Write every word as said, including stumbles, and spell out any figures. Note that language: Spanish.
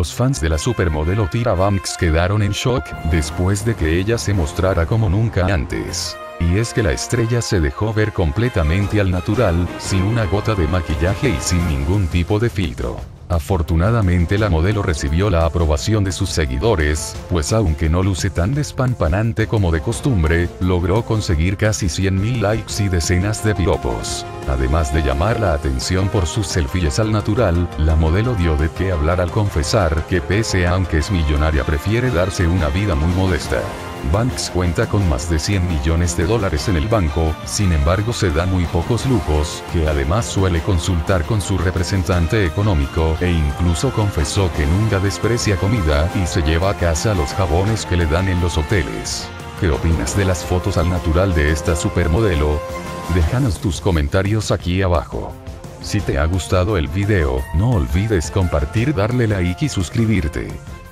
Los fans de la supermodelo Tyra Banks quedaron en shock, después de que ella se mostrara como nunca antes. Y es que la estrella se dejó ver completamente al natural, sin una gota de maquillaje y sin ningún tipo de filtro. Afortunadamente la modelo recibió la aprobación de sus seguidores, pues aunque no luce tan despampanante como de costumbre, logró conseguir casi cien mil likes y decenas de piropos. Además de llamar la atención por sus selfies al natural, la modelo dio de qué hablar al confesar que pese a aunque es millonaria prefiere darse una vida muy modesta. Banks cuenta con más de cien millones de dólares en el banco, sin embargo se da muy pocos lujos, que además suele consultar con su representante económico, e incluso confesó que nunca desprecia comida y se lleva a casa los jabones que le dan en los hoteles. ¿Qué opinas de las fotos al natural de esta supermodelo? Déjanos tus comentarios aquí abajo. Si te ha gustado el video, no olvides compartir, darle like y suscribirte.